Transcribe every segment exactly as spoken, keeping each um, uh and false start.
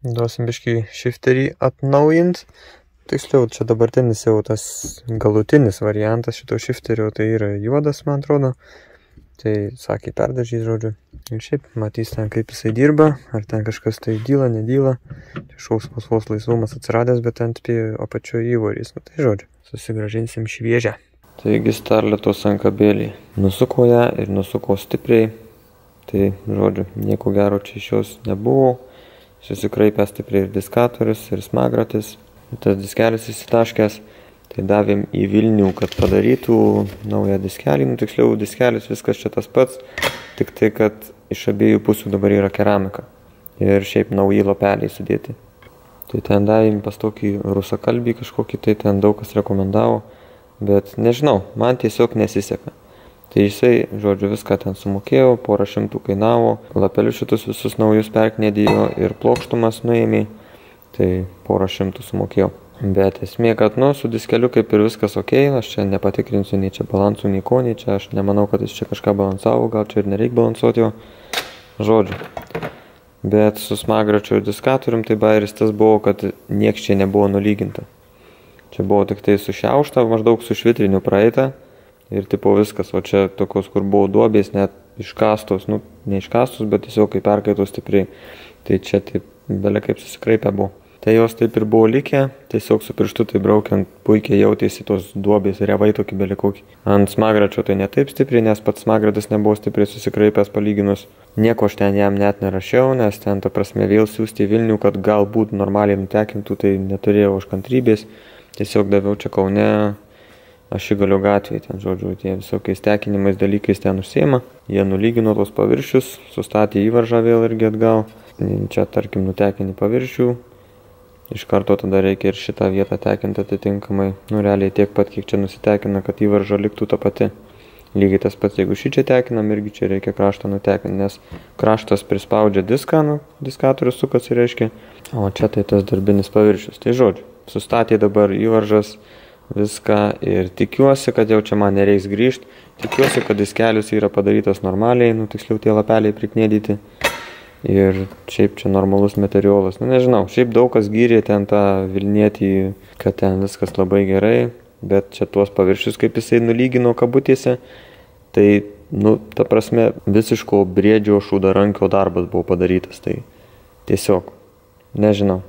Duosim biškį shifterį atnaujint. Tiksliau, čia dabartinis jau tas galutinis variantas šito shifterio, tai yra juodas, man atrodo. Tai sakė perdažys, žodžiu. Ir šiaip matys ten, kaip jisai dirba, ar ten kažkas tai dyla, nedyla. Čia šaus vos vos laisvumas atsiradęs, bet ant apačioje įvorys. Nu, tai žodžiu, susigražinsim šviežią. Taigi starletos ankabėlį nusuko ją ir nusuko stipriai. Tai žodžiu, nieko gero čia iš jos nebuvo. Susikraipė stipriai ir diskatorius, ir smagratis. Tas diskelis įsitaškęs. Tai davėm į Vilnių, kad padarytų naują diskelį. Nu, tiksliau, diskelis viskas čia tas pats. Tik tai, kad iš abiejų pusių dabar yra keramika. Ir šiaip nauji lopeliai sudėti. Tai ten davėm pas tokį rusakalbį kažkokį, tai ten daug kas rekomendavo. Bet nežinau, man tiesiog nesiseka. Tai jisai, žodžiu, viską ten sumokėjo, porą šimtų kainavo. Lapelius šitus visus naujus perknėdėjo ir plokštumas nuėmė. Tai porą šimtų sumokėjau. Bet esmė, kad, nu, su diskeliu kaip ir viskas ok, aš čia nepatikrinsiu nei čia balansų, nei ko, nei čia, aš nemanau, kad jis čia kažką balansavo, gal čia ir nereik balansuoti jo, žodžiu. Bet su smagračiu ir diskatorium, tai bairis tas buvo, kad nieks čia nebuvo nulyginta. Čia buvo tik tai sušiaušta, maždaug su švitriniu praeita ir tipo viskas, o čia tokios, kur buvo duobės, net iškastos, nu, ne iškastos, bet tiesiog kaip perkaitos stipriai, tai čia taip belia kaip susikraipę buvo. Tai jos taip ir buvo likę, tiesiog su pirštu tai braukiant puikiai jautėsi tos duobės revai tokį belikokį. Ant smagračio tai ne taip stipriai, nes pats smagratis nebuvo stipriai susikraipęs palyginus. Nieko aš ten jam net nerašiau, nes ten ta prasme vėl siūsti į Vilnių, kad galbūt normaliai nutekintų, tai neturėjau aš kantrybės. Tiesiog daviau čia Kaune Ašigalio gatvėje, ten žodžiu, tie visokiais tekinimais dalykais ten užsiema. Jie nulygino tos paviršius, sustatė įvaržą vėl irgi atgal. Čia tarkim nutekinį paviršių. Iš karto tada reikia ir šitą vietą tekinti atitinkamai. Nu, realiai tiek pat, kiek čia nusitekina, kad įvarža liktų ta pati. Lygiai tas pats, jeigu šį čia tekinam, irgi čia reikia kraštą nutekinti, nes kraštas prispaudžia diską, nu, diskatorius sukasi reiškia, o čia tai tas darbinis paviršius. Tai žodžiu, sustatė dabar įvaržas viską ir tikiuosi, kad jau čia man nereiks grįžti. Tikiuosi, kad diskelis yra padarytas normaliai, nu, tiksliau tie lapeliai priknėdyti. Ir šiaip čia normalus materialas. Nu, nežinau, šiaip daug kas gyrė ten tą Vilnietį, kad ten viskas labai gerai, bet čia tuos paviršius, kaip jisai nulygino kabutėse, tai, nu, ta prasme, visiško briedžio šūdarankio darbas buvo padarytas. Tai tiesiog, nežinau,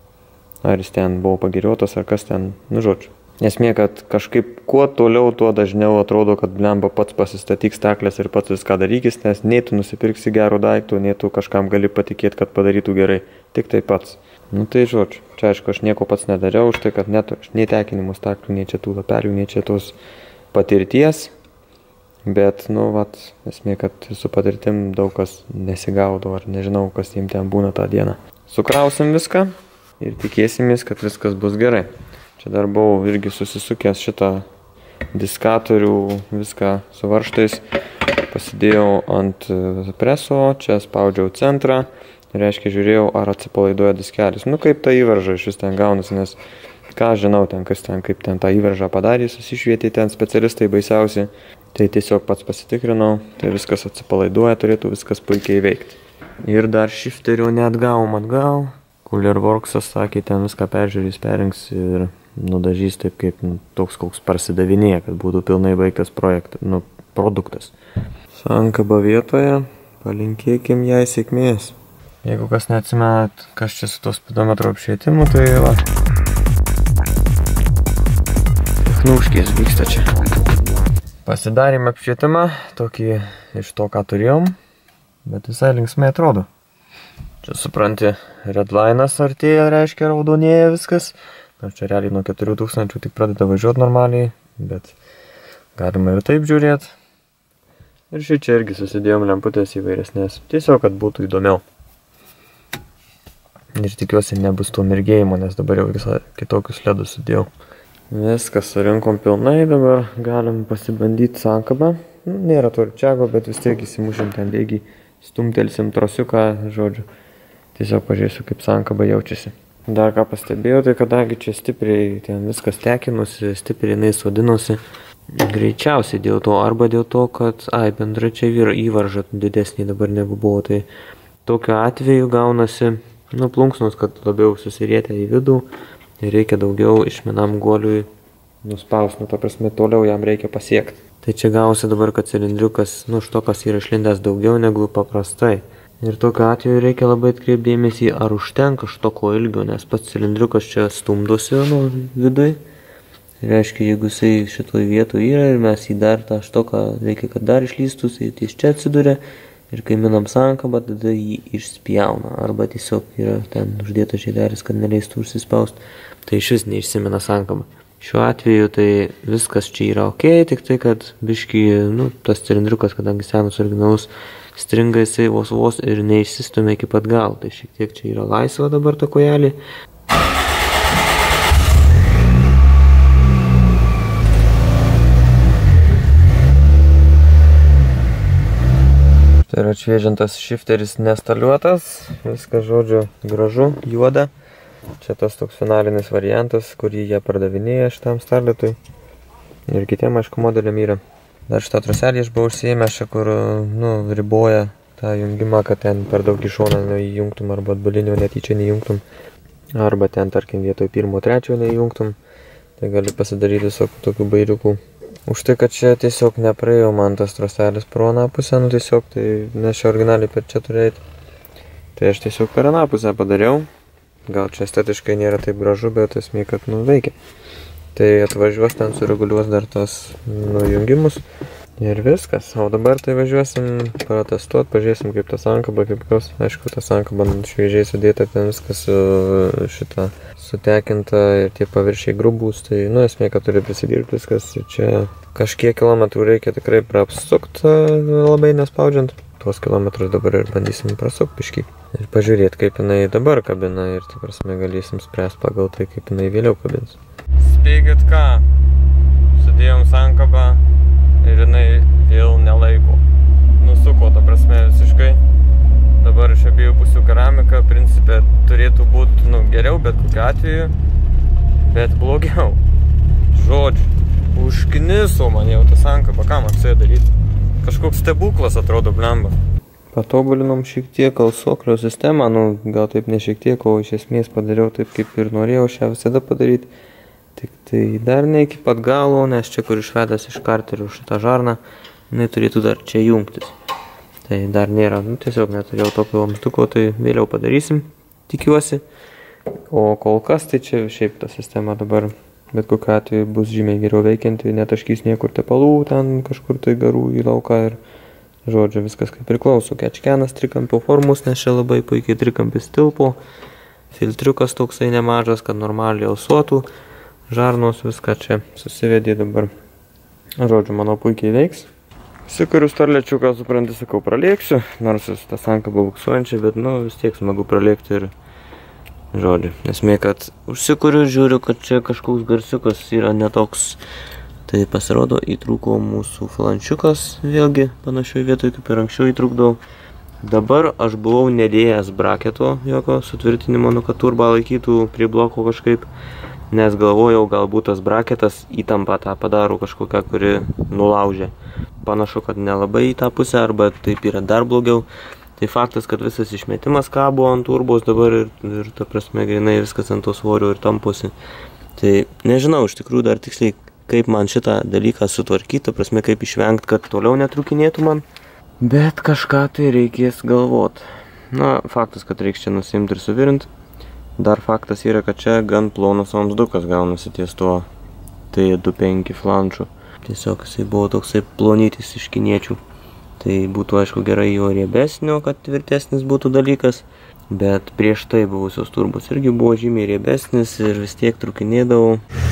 ar jis ten buvo pagiriotas, ar kas ten, nu, žodžiu. Esmė, kad kažkaip kuo toliau, tuo dažniau atrodo, kad blemba pats pasistatyk staklės ir pats viską darykis, nes nei tu nusipirksi gerų daiktų, nei tu kažkam gali patikėti, kad padarytų gerai. Tik tai pats. Nu tai žodžiu, čia aišku, aš nieko pats nedariau, už tai, kad net nei tekinimų staklių, nei čia tų lapelių, nei čia tos patirties. Bet, nu, vat, esmė, kad su patirtim daug kas nesigaudo, ar nežinau, kas jiem ten būna tą dieną. Sukrausim viską ir tikėsimės, kad viskas bus gerai. Čia dar buvau irgi susisukęs šitą diskatorių, viską su varžtais. Pasidėjau ant preso, čia spaudžiau centrą. Reiškia, žiūrėjau, ar atsipalaiduoja diskelis. Nu, kaip ta įvarža iš vis ten gaunasi, nes ką žinau ten, kas ten, kaip ten tą įvaržą padarė, susišvietė ten specialistai baisiausi. Tai tiesiog pats pasitikrinau, tai viskas atsipalaiduoja, turėtų viskas puikiai veikti. Ir dar shifterio neatgavom atgal. Coolerworksas sakė, ten viską peržiūrės, perrinks ir nudažys taip, kaip nu, toks koks parsidavinėja, kad būtų pilnai baigtas projektas, nu, produktas. Sankaba vietoje, palinkėkim jai sėkmės. Jeigu kas neatsimenat, kas čia su to spidometro apšvietimu, tai va. Technūškės vyksta čia. Pasidarėm apšvietimą, tokį iš to, ką turėjom, bet visai linksmai atrodo. Čia supranti, redline'as artėja, reiškia raudonėja viskas. Nors čia realiai nuo keturių tūkstančių tik pradeda važiuoti normaliai, bet galima ir taip žiūrėti. Ir šį čia irgi susidėjom lemputės įvairesnės, tiesiog, kad būtų įdomiau. Ir tikiuosi nebus to mirgėjimo, nes dabar jau visą kitokius ledus sudėjau. Viskas surinkom pilnai, dabar galim pasibandyti sankabą. Nėra to ripčiago, bet vis tiek įsimušim ten bėgį, stumtelsim trosiuką, žodžiu. Tiesiog pažiūrėsiu, kaip sankaba jaučiasi. Dar ką pastebėjau, tai kadangi čia stipriai ten viskas tekinusi, stipriai jinai sodinosi, greičiausiai dėl to, arba dėl to, kad, ai, bendra čia įvarža didesnė dabar negu buvo, tai tokiu atveju gaunasi, nu, plunksnos, kad labiau susirietę į vidų ir reikia daugiau išmenam guoliui nuspaus, nu, ta prasme, toliau jam reikia pasiekti. Tai čia gausi dabar, kad cilindriukas, nu, štokas yra išlindęs daugiau negu paprastai. Ir tokiu atveju reikia labai atkreipdėmėsi, ar užtenka štoko ilgio, nes pats cilindriukas čia stumdosi, nu, vidui. Reiškia, jeigu jisai šitoj vietoj yra ir mes jį dar tą štoką reikia, kad dar išlystų, jis ties čia atsiduria ir kai minam sankabą, tada jį išspjauna. Arba tiesiog yra ten uždėtas žiedelis, kad neleistų užsispausti, tai iš vis neišsimena sankabą. Šiuo atveju tai viskas čia yra ok, tik tai, kad biški, nu, tas cilindriukas, kadangi senas originalus, stringa jisai vos vos ir neišsistumia iki pat gal. Tai šiek tiek čia yra laisva dabar ta kojelė. Tai yra atšviežintas šifteris nestaliuotas, viskas žodžiu gražu, juoda. Čia tas toks finalinis variantas, kurį jie pardavinėja šitam Starletui. Ir kitiem, aišku, modeliam yra. Dar šitą troselį aš buvau užsiėmęs, kur, nu, riboja tą jungimą, kad ten per daug į šoną neįjungtum, arba atbulinio netyčia neįjungtum. Arba ten, tarkim, vietoj pirmo, trečio neįjungtum. Tai gali pasidaryti visokių tokių bairiukų. Už tai, kad čia tiesiog nepraėjo man tas troselis pro aną pusę, nu tiesiog, tai nes čia originaliai per čia turėti. Tai aš tiesiog per aną pusę padariau. Gal čia estetiškai nėra taip gražu, bet esmė, kad, nu, veikia. Tai atvažiuos ten sureguliuos dar tos nujungimus ir viskas. O dabar tai važiuosim pratestuot, pažiūrėsim kaip ta sankaba, kaip kas. Aišku, ta sankaba šviežiai sudėta, ten viskas šitą sutekinta ir tie paviršiai grubūs. Tai, nu, esmė, kad turi prisidirbti viskas. Čia kažkiek kilometrų reikia tikrai praapsukt, labai nespaudžiant. Tuos kilometrus dabar ir bandysim prasukt piškį. Ir pažiūrėti, kaip jinai dabar kabina ir, ta prasme, galėsim spręsti pagal tai, kaip jinai vėliau kabins. Spėkit ką, sudėjom sankabą ir jinai vėl nelaiko. Nusuko, ta prasme, visiškai. Dabar iš abiejų pusių keramika, principė, turėtų būti, nu, geriau, bet kokiu atveju, bet blogiau. Žodžiu, užkniso man jau ta sankaba, ką man su ja daryti? Kažkoks stebuklas atrodo, blemba. Patobulinom šiek tiek alsuoklio sistemą, nu, gal taip ne šiek tiek, o iš esmės padariau taip, kaip ir norėjau šią visada padaryti. Tik tai dar ne iki pat galo, nes čia, kur išvedęs iš karterių šitą žarną, jinai turėtų dar čia jungtis. Tai dar nėra, nu, tiesiog neturėjau tokio vamzduko, tai vėliau padarysim, tikiuosi. O kol kas, tai čia šiaip ta sistema dabar, bet kokiu atveju bus žymiai geriau veikianti, netaškys niekur tepalų, ten kažkur tai garų į lauką ir, žodžiu, viskas kaip priklauso. Kečkenas trikampio formos, nes čia labai puikiai trikampis tilpo. Filtriukas toksai nemažas, kad normaliai alsuotų. Žarnos viską čia susivedė dabar. Žodžiu, manau, puikiai veiks. Sikuriu starlečiuką, supranti, sakau, pralėksiu, nors jis tą sankabą buksuojančią, bet, nu, vis tiek smagu pralėkti ir, žodžiu, esmė, kad užsikuriu, žiūriu, kad čia kažkoks garsiukas yra netoks. Tai pasirodo, įtrūko mūsų flančiukas, vėlgi panašioj vietoj, kaip ir anksčiau įtrūkdavau. Dabar aš buvau nedėjęs braketo jokio sutvirtinimo, nu, kad turbą laikytų prie bloko kažkaip, nes galvojau, galbūt tas braketas įtampą tą padaro kažkokią, kuri nulaužė. Panašu, kad nelabai į tą pusę, arba taip yra dar blogiau. Tai faktas, kad visas išmetimas kabo ant turbos dabar ir, ir ta prasme, grinai viskas ant to svorio ir tamposi. Tai nežinau, iš tikrųjų dar tiksliai, kaip man šitą dalyką sutvarkyti, ta prasme, kaip išvengti, kad toliau netrukinėtų man. Bet kažką tai reikės galvot. Na, faktas, kad reiks čia nusimti ir suvirinti. Dar faktas yra, kad čia gan plonas vamzdukas gaunasi ties tuo. Tai du penki flanšų. Tiesiog jisai buvo toksai plonytis iš kiniečių. Tai būtų, aišku, gerai jo riebesnio, kad tvirtesnis būtų dalykas. Bet prieš tai buvusios turbos irgi buvo žymiai riebesnis ir vis tiek trukinėdavau.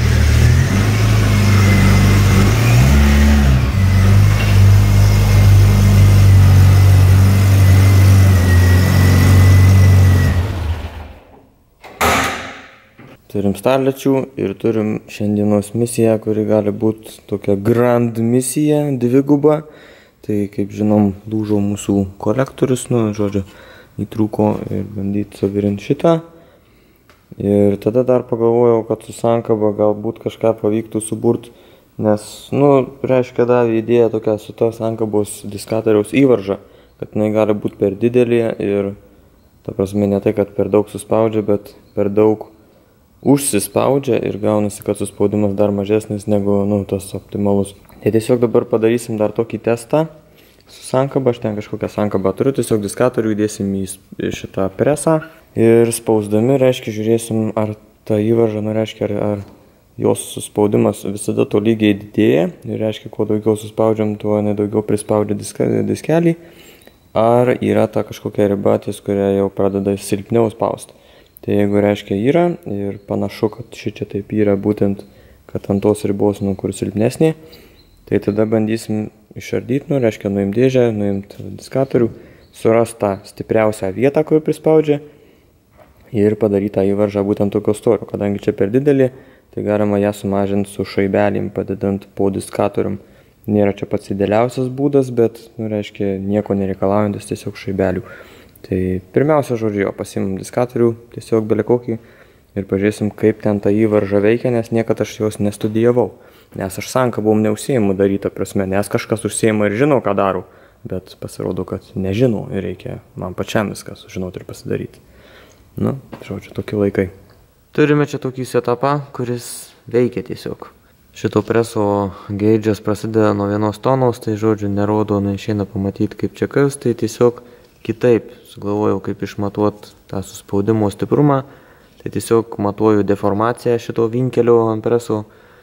Turim starlečių ir turim šiandienos misiją, kuri gali būti tokia grand misija, dviguba. Tai, kaip žinom, lūžo mūsų kolektorius, nu, žodžiu, įtrūko ir bandyti suvirinti šitą. Ir tada dar pagalvojau, kad su sankaba galbūt kažką pavyktų suburti, nes, nu, reiškia, davė idėją tokia su to sankabos diskatoriaus įvarža, kad jinai gali būti per didelė ir Ta prasme, ne tai, kad per daug suspaudžia, bet per daug užsispaudžia ir gaunasi, kad suspaudimas dar mažesnis negu, nu, tas optimalus. Tai tiesiog dabar padarysim dar tokį testą su sankaba. Aš ten kažkokią sankabą turiu, tiesiog diskatorių įdėsim į šitą presą ir spausdami, reiškia, žiūrėsim, ar ta įvarža, nu, reiškia, ar, ar jos suspaudimas visada to lygiai didėja. Ir reiškia, kuo daugiau suspaudžiam, tuo nedaugiau prispaudžia diska, diskelį. Ar yra ta kažkokia riba, ties kuria jau pradeda silpniau spausti. Tai jeigu reiškia yra ir panašu, kad ši čia taip yra būtent, kad ant tos ribos, nu, kur silpnesnė, tai tada bandysim išardyti, nu, reiškia, nuimti dėžę, nuimti diskatorių, surasti tą stipriausią vietą, kur prispaudžia ir padaryti tą įvaržą būtent tokio storio. Kadangi čia per didelį, tai galima ją sumažinti su šaibelėm, padedant po diskatorium. Nėra čia pats idealiausias būdas, bet, nu, reiškia, nieko nereikalaujantis, tiesiog šaibelių. Tai pirmiausia, žodžiu, jo, pasimam diskatorių, tiesiog belekokį ir pažiūrėsim, kaip ten ta įvarža veikia, nes niekad aš jos nestudijavau. Nes aš sankabom neužsiimu darytą prasme, nes kažkas užsiima ir žinau, ką darau, bet pasirodo, kad nežinau ir reikia man pačiam viską sužinoti ir pasidaryti. Nu, žodžiu, tokie laikai. Turime čia tokį setupą, kuris veikia tiesiog. Šito preso geidžas prasideda nuo vienos tonos, tai žodžiu, nerodo, neišeina pamatyti, kaip čia kas, tai tiesiog kitaip sugalvojau, kaip išmatuoti tą suspaudimo stiprumą. Tai tiesiog matuoju deformaciją šito vinkelio ant preso,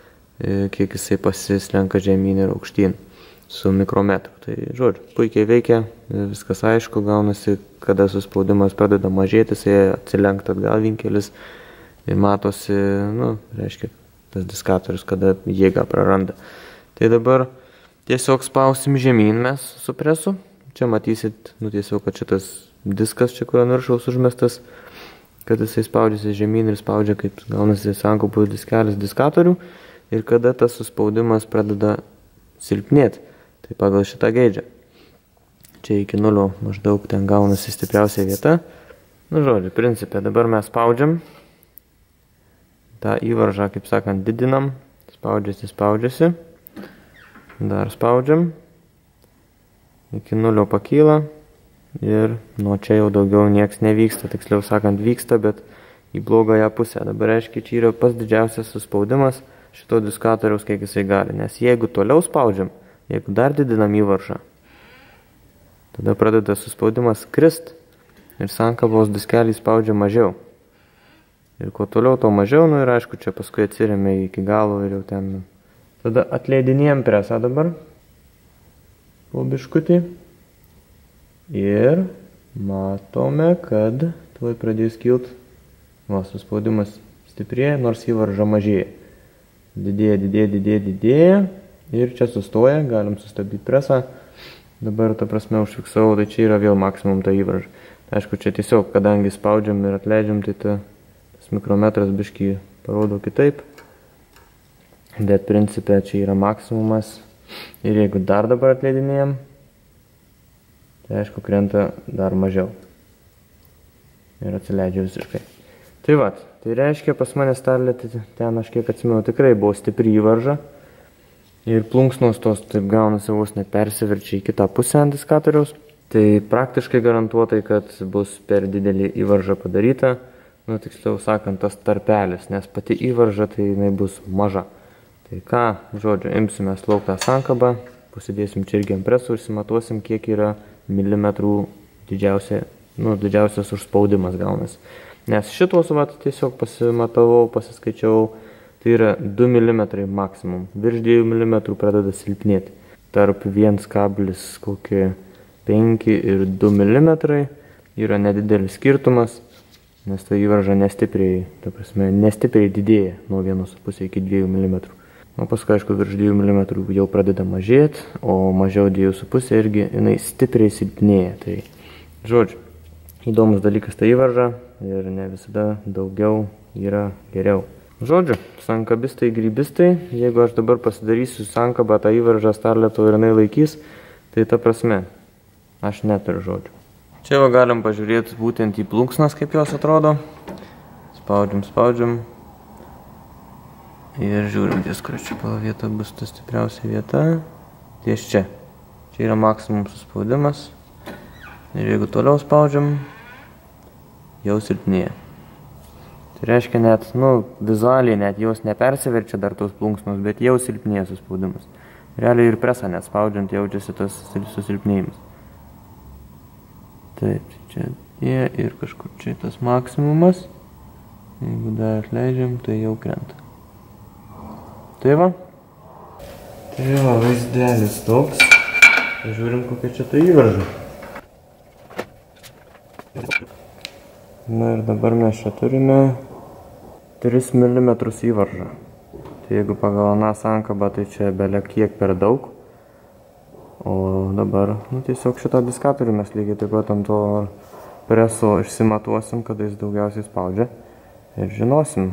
kiek jisai pasislenka žemyn ir aukštyn su mikrometru. Tai žodžiu, puikiai veikia, viskas aišku, gaunasi, kada suspaudimas pradeda mažėti, jisai atsilenkt atgal vinkelis ir matosi, nu, reiškia, tas diskatorius, kada jėgą praranda. Tai dabar tiesiog spausim žemyn mes su presu. Čia matysit, nu, tiesiog, kad šitas diskas čia, kurio viršaus užmestas, kad jisai spaudžiasi žemyn ir spaudžia, kaip gaunasi sankabų diskelis diskatorių. Ir kada tas suspaudimas pradeda silpnėti, tai pagal šitą geidžią. Čia iki nulio maždaug ten gaunasi stipriausia vieta. Nu, žodžiu, principė, dabar mes spaudžiam. tą įvaržą, kaip sakant, didinam, spaudžiasi, spaudžiasi, dar spaudžiam, iki nulio pakyla ir nuo čia jau daugiau nieks nevyksta, tiksliau sakant, vyksta, bet į blogąją pusę. Dabar reiškia, čia yra pats didžiausias suspaudimas šito diskatoriaus, kiek jisai gali, nes jeigu toliau spaudžiam, jeigu dar didinam įvaržą, tada pradeda suspaudimas krist ir sankabos diskelį spaudžia mažiau. Ir kuo toliau, to mažiau, nu ir aišku, čia paskui atsirėmė iki galo ir jau ten. Tada atleidinėjom presą dabar, po biškutį. Ir matome, kad tuoj pradės kilt, va, suspaudimas stiprėja, nors įvarža mažėja. Didėja, didėja, didėja, didėja. Ir čia sustoja, galim sustabdyti presą. Dabar, ta prasme, užfiksavau, tai čia yra vėl maksimum ta įvarža. Aišku, čia tiesiog, kadangi spaudžiam ir atleidžiam, tai ta, tas mikrometras biškį parodo kitaip. Bet principė čia yra maksimumas. Ir jeigu dar dabar atleidinėjam, tai aišku, krenta dar mažiau. Ir atsileidžia visiškai. Tai vat, tai reiškia, pas mane starlė, ten aš kiek atsimenu, tikrai buvo stipri įvarža. Ir plunksnos tos taip gaunasi vos nepersiverčia į kitą pusę ant diskatoriaus. Tai praktiškai garantuotai, kad bus per didelį įvaržą padaryta. Nu, tiksliau sakant, tas tarpelis, nes pati įvarža tai jinai bus maža. Tai ką, žodžiu, imsime slauktą sankabą, pasidėsim čia irgi ant presų ir simatuosim, kiek yra milimetrų didžiausia, nu, didžiausias užspaudimas gaunasi. Nes šitos, vat, tiesiog pasimatavau, pasiskaičiau, tai yra du milimetrai maksimum. Virš dviejų milimetrų pradeda silpnėti. Tarp vienas kablis penki ir du milimetrai yra nedidelis skirtumas, nes ta įvarža nestipriai, ta prasme, nestipriai didėja nuo vienos pusės iki dviejų milimetrų. O paskui, aišku, virš dviejų milimetrų jau pradeda mažėti, o mažiau dviejų su pusė irgi jinai stipriai silpnėja. Tai, žodžiu, įdomus dalykas ta įvarža ir ne visada daugiau yra geriau. Žodžiu, sankabistai, grybistai, jeigu aš dabar pasidarysiu sankabą tą įvaržą starleto ir jinai laikys, tai ta prasme, aš neturiu žodžių. Čia va galim pažiūrėti būtent į plunksnas, kaip jos atrodo. Spaudžiam, spaudžiam. Ir žiūrim, ties kur čia vieta bus ta stipriausia vieta. Ties čia. Čia yra maksimum suspaudimas. Ir jeigu toliau spaudžiam, jau silpnėja. Tai reiškia net, nu, vizualiai net jos nepersiverčia dar tos plunksnos, bet jau silpnėja suspaudimas. Realiai ir presą net spaudžiant jaučiasi tas susilpnėjimas. Taip, čia tie ir kažkur čia tas maksimumas. Jeigu dar atleidžiam, tai jau krenta. Tai va. Tai va, vaizdelis toks. Žiūrim, kokia čia tai įvarža. Na ir dabar mes čia turime tris milimetrus įvaržą. Tai jeigu pagal aną sankabą, tai čia bele kiek per daug. O dabar, nu, tiesiog šitą diskatorių mes lygiai taip pat ant to preso išsimatuosim, kada jis daugiausiai spaudžia. Ir žinosim.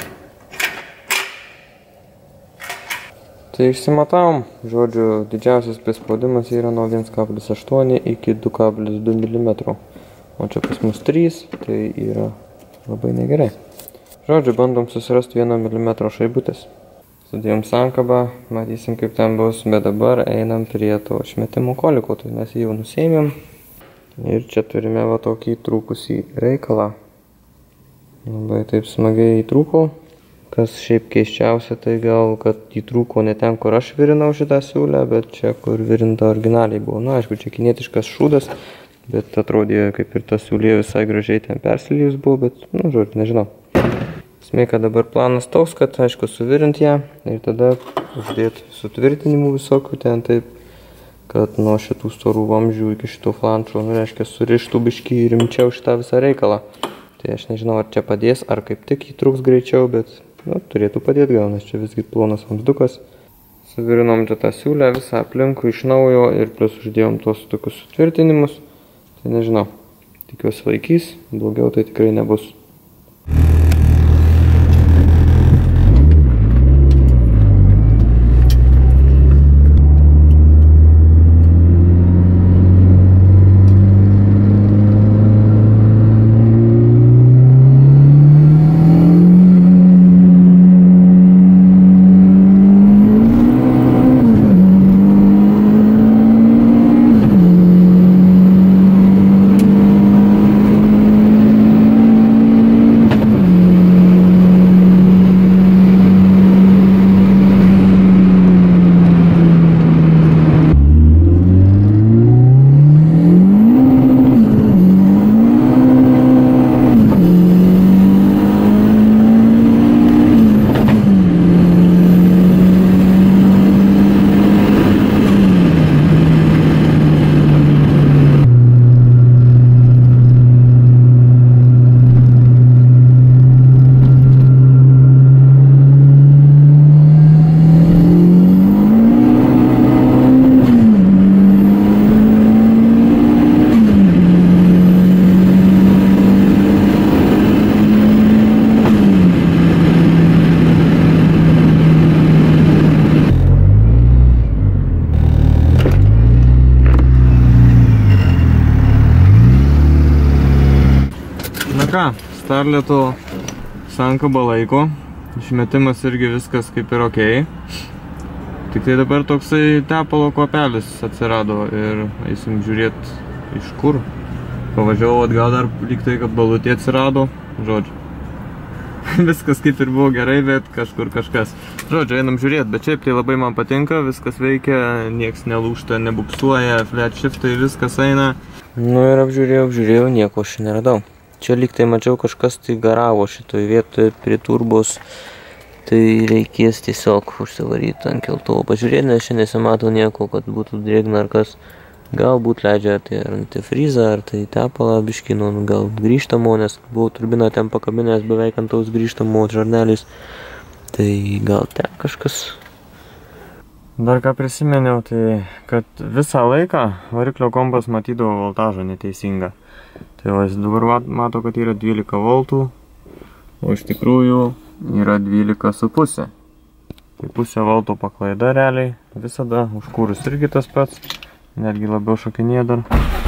Tai išsimatavom, žodžiu, didžiausias prispaudimas yra nuo viens kablis aštuoni iki du kablis du milimetro. O čia pas mus trys, tai yra labai negerai. Žodžiu, bandom susirasti vieno milimetro šaibutės. Sudėjom sankabą, matysim kaip ten bus, bet dabar einam prie to išmetimo koliko, tai mes jį jau nusėmėm. Ir čia turime va tokį įtrūkusį reikalą. Labai taip smagiai įtrūko. Kas šiaip keiščiausia, tai gal, kad įtrūko ne ten, kur aš virinau šitą siūlę, bet čia, kur virinta originaliai buvo. Na, aišku, čia kinietiškas šūdas, bet atrodė, kaip ir ta siūlė visai gražiai ten persilijus buvo, bet, nu, žodžiu, nežinau. Esmė, kad dabar planas toks, kad, aišku, suvirint ją ir tada uždėti sutvirtinimų visokių ten taip, kad nuo šitų storų vamzdžių iki šito flanšo, nu, reiškia, surištų biškį rimčiau šitą visą reikalą. Tai aš nežinau, ar čia padės, ar kaip tik įtrūks greičiau, bet, nu, turėtų padėti gal, nes čia visgi plonas vamzdukas. Suvirinom čia tą siūlę visą aplinkų iš naujo ir plus uždėjom tos tokius sutvirtinimus. Tai nežinau, tikiuosi laikys, blogiau tai tikrai nebus. ką, starleto sankaba laiko, išmetimas irgi viskas kaip ir okei. Tik tai dabar toksai tepalo kvapelis atsirado ir eisim žiūrėti iš kur. Pavažiavau atgal dar lyg tai, kad balutė atsirado, žodžiu. Viskas kaip ir buvo gerai, bet kažkur kažkas. Žodžiu, einam žiūrėti, bet šiaip tai labai man patinka, viskas veikia, nieks nelūžta, nebuksuoja, flat shiftai, viskas eina. Nu ir apžiūrėjau, apžiūrėjau, nieko aš neradau. Čia lyg tai mačiau kažkas tai garavo šitoj vietoje prie turbos, tai reikės tiesiog užsivaryti ant keltuvo pažiūrėti, nes čia nesimato nieko, kad būtų drėgna ar kas. Galbūt leidžia tai ar antifrizą, ar tai tepalą biškino, gal grįžtamo, nes buvau turbiną ten pakabinęs beveik ant tos grįžtamo žarneliais. Tai gal ten kažkas. Dar ką prisimeniau, tai kad visą laiką variklio kompas matydavo voltažą neteisingą. Tai va, jis dabar mato, kad yra dvylika voltų, o iš tikrųjų yra dvylika su pusė. Tai pusė voltų paklaida realiai, visada, užkūrus irgi tas pats. Netgi labiau šokinėja dar.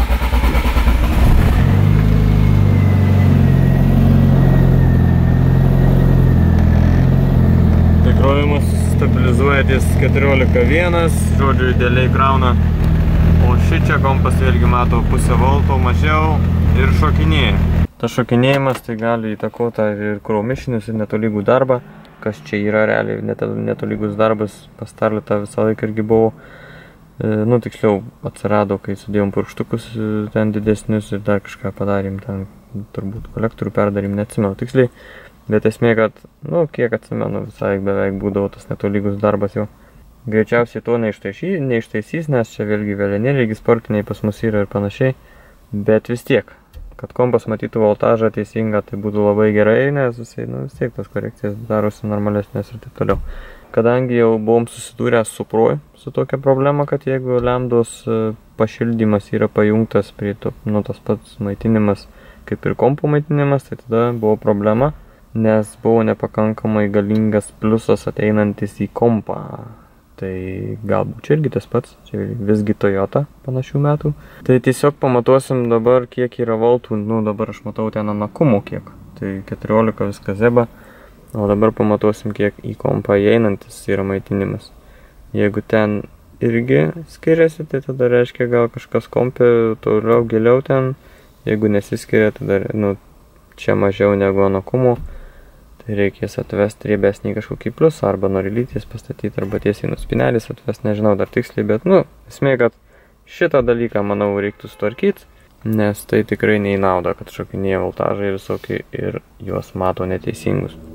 Tai krovimas stabilizuoja ties keturiolika vienas, žodžiu, idealiai krauna. O šičia kompas vėlgi mato pusę volto mažiau ir šokinėja. tas šokinėjimas tai gali įtakoti ir kraumišinius, ir netolygų darbą, kas čia yra realiai netolygus darbas, pas Starletą visą laiką irgi buvo, nu tiksliau atsirado, kai sudėjom purkštukus ten didesnius ir dar kažką padarėm, ten turbūt kolektorių perdarėm, neatsimenu tiksliai, bet esmė, kad, nu kiek atsimenu, visai beveik būdavo tas netolygus darbas jau. Greičiausiai to neištaisys, neištaisys, nes čia vėlgi vėlianėlėgi sportiniai pas mus yra ir panašiai, bet vis tiek, kad kompas matytų voltažą teisingą, tai būtų labai gerai, nes visai, nu, vis tiek tas korekcijas darosi normalesnės ir taip toliau. Kadangi jau buvom susidūrę su proj, su tokia problema, kad jeigu lemdos pašildymas yra pajungtas prie to, nu, tas pats maitinimas, kaip ir kompo maitinimas, tai tada buvo problema, nes buvo nepakankamai galingas pliusas ateinantis į kompą. Tai galbūt čia irgi tas pats, čia visgi Toyota panašių metų. Tai tiesiog pamatuosim dabar, kiek yra voltų, nu dabar aš matau ten anakumo kiek, tai keturiolika viskas zeba, o dabar pamatuosim, kiek į kompą įeinantis yra maitinimas. Jeigu ten irgi skiriasi, tai tada reiškia gal kažkas kompė toliau giliau ten, jeigu nesiskiria, tada nu, čia mažiau negu anakumo. Tai reikės atvesti riebesnį kažkokį pliusą, arba norilytis pastatyti, arba tiesiai nuo spinelės atvesti, nežinau dar tiksliai, bet, nu, esmė, kad šitą dalyką, manau, reiktų sutvarkyti, nes tai tikrai neįnauda, kad šokinėja voltažai visokie ir juos mato neteisingus.